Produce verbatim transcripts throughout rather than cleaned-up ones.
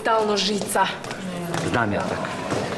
stalno žica. Znam ja tako.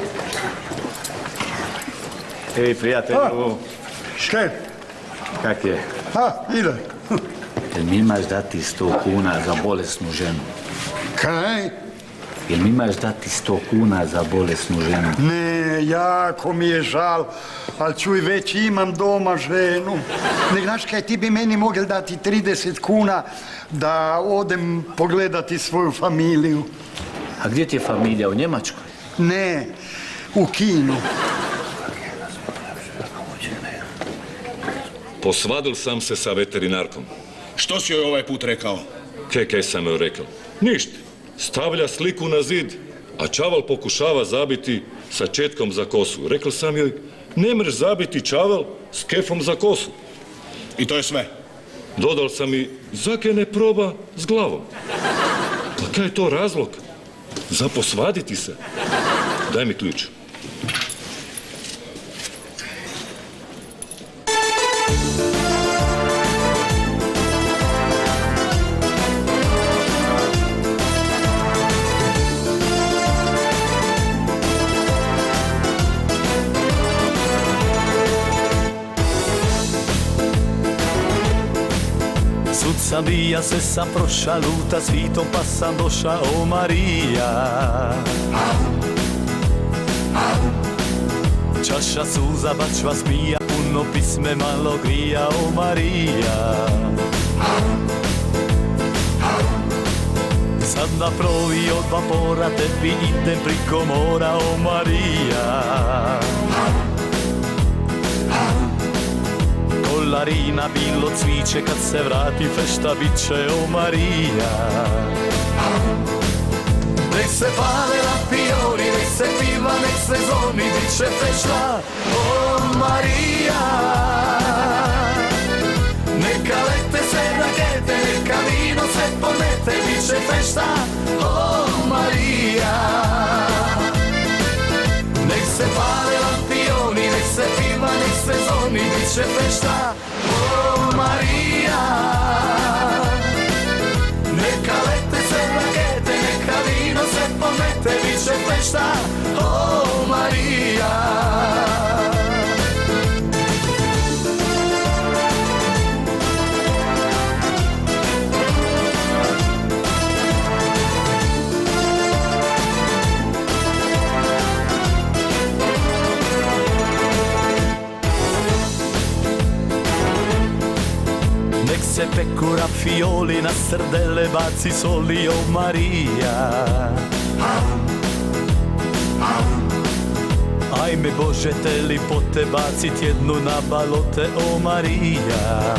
Ej, prijatelju. Škaj? Kak je? A, ide. Jel mi imaš dati sto kuna za bolesnu ženu? Kaj? Jel mi imaš dati sto kuna za bolesnu ženu? Ne, jako mi je žal, ali čuj, već imam doma ženu. Ne, znaš kaj, ti bi meni mogel dati trideset kuna da odem pogledati svoju familiju. A gdje ti je familija, u Njemačkoj? Ne, u Kinu. Posvadil sam se sa veterinarkom. Što si joj ovaj put rekao? Kaj, kaj sam joj rekao? Ništa. Stavlja sliku na zid, a čaval pokušava zabiti sa četkom za kosu. Rekao sam joj, ne mreš zabiti čaval s kefom za kosu. I to je sve? Dodal sam i, zake ne proba s glavom. Pa kaj je to razlog? Za posvaditi se? Daj mi ključ. Sabija se sam proša luta svitom pa sam doša, o Marija. Čaša suza bačva smija, puno pisme malo grija, o Marija. Sad na provi od vapora tebi idem priko mora, o Marija. Kolarina bilo cviće, kad se vrati fešta bit će, o Marija. Nek se pale lampioni, nek se piva, nek se zvoni, bit će fešta, o Marija. Neka lete se rakete, neka vino se pomete, bit će fešta, o Marija. Nek se pale lampioni, nek se piva, nek se zvoni, bit će fešta, o Marija. Neka lete se rakete, neka vino se pomete, bit će fešta, o Marija. Nek se peku rafioli, na srdele baci soli, o Marija. Ajme Bože te lipote bacit jednu na balote, o Marija.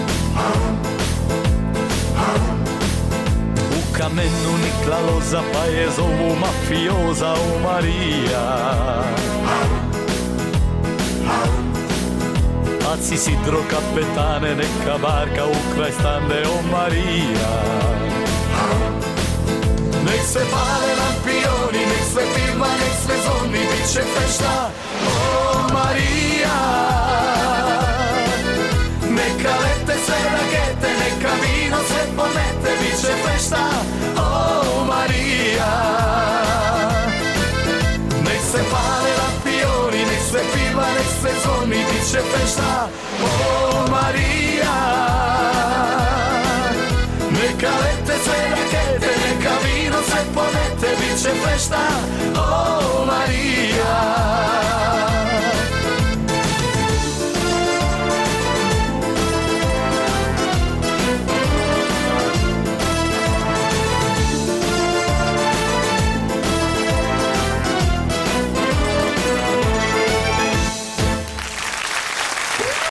U kamenu nikla loza pa je zovu mafioza, o Marija. Baci sidro kapetane, neka barka u kraj stane, o Marija. Nek se pale lampioni, nek sve piva, nek sve zvoni, bit će fešta, o Marija. Neka lete sve rakete, neka vino sve pomete, bit će fešta, o Marija. Nek se pale lampioni, nek sve piva, nek sve zvoni, bit će fešta, o Marija. Neka lete sve rakete, neka vino sve pomete, bit će fešta, o Marija.